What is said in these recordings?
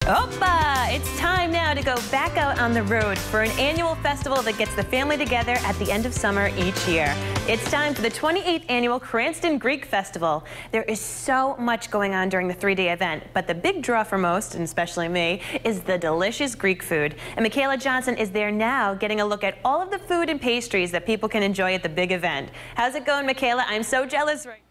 Opa! It's time now to go back out on the road for an annual festival that gets the family together at the end of summer each year. It's time for the 28th annual Cranston Greek Festival. There is so much going on during the three-day event, but the big draw for most, and especially me, is the delicious Greek food. And Michaela Johnson is there now getting a look at all of the food and pastries that people can enjoy at the big event. How's it going, Michaela? I'm so jealous right now.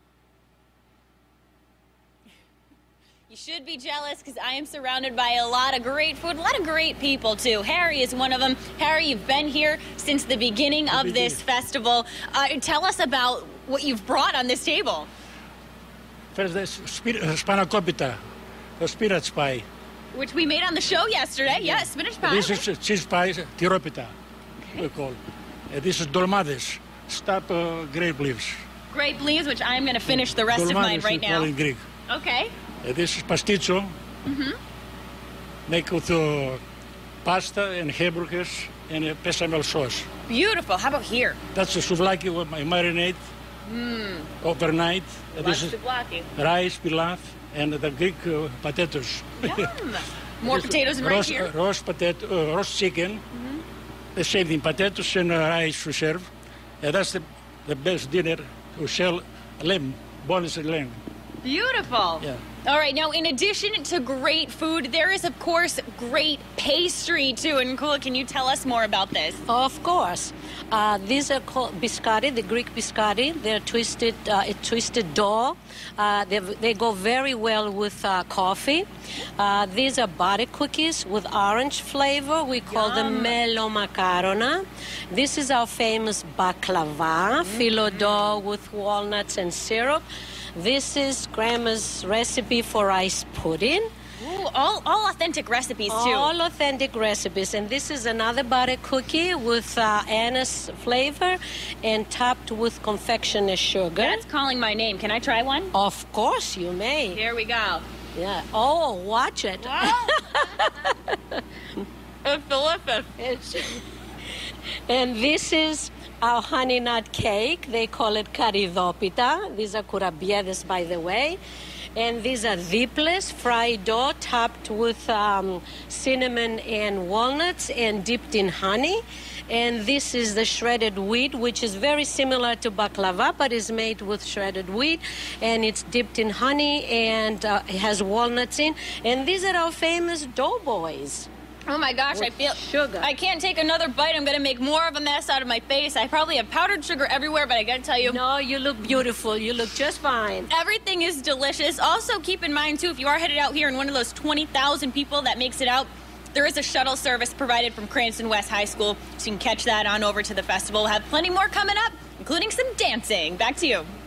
You should be jealous because I am surrounded by a lot of great food, a lot of great people too. Harry is one of them. Harry, you've been here since the beginning of this festival. Tell us about what you've brought on this table. First, the spanakopita, the spinach pie. Which we made on the show yesterday. Yeah, spinach pie. This is cheese pie, tiropita, we call. This is dolmades, stuffed grape leaves. Grape leaves, which I'm going to finish the rest of mine right now. Dolmades, in Greek. Okay. This is pasticcio, made with pasta and hamburgers and a bechamel sauce. Beautiful. How about here? That's the souvlaki with my marinade overnight. This is rice, pilaf, and the Greek potatoes. Yum. More potatoes and rice here? Roast chicken, the same thing, potatoes and rice to serve. That's the best dinner to sell lamb, boneless lamb. Beautiful. Yeah. All right, now in addition to great food, there is, of course, great pastry, too. And Kula, can you tell us more about this? Of course. These are called biscotti, the Greek biscotti. They're twisted, twisted dough. They go very well with coffee. These are butter cookies with orange flavor. We call them melomakarona. This is our famous baklava, filo dough with walnuts and syrup. This is Grandma's recipe for rice pudding. Ooh, all authentic recipes, too. All authentic recipes. And this is another butter cookie with anise flavor and topped with confectioner sugar. That's calling my name. Can I try one? Of course you may. Here we go. Yeah. Oh, watch it. Wow. It's delicious. And this is our honey nut cake. They call it karidopita. These are kurabiedes, by the way. And these are diples, fried dough topped with cinnamon and walnuts and dipped in honey. And this is the shredded wheat, which is very similar to baklava, but is made with shredded wheat. And it's dipped in honey and it has walnuts in. And these are our famous doughboys. Oh my gosh, I feel sugar. I can't take another bite. I'm going to make more of a mess out of my face. I probably have powdered sugar everywhere, but I got to tell you. No, you look beautiful. You look just fine. Everything is delicious. Also, keep in mind, too, if you are headed out here and one of those 20,000 people that makes it out, there is a shuttle service provided from Cranston West High School, so you can catch that on over to the festival. We'll have plenty more coming up, including some dancing. Back to you.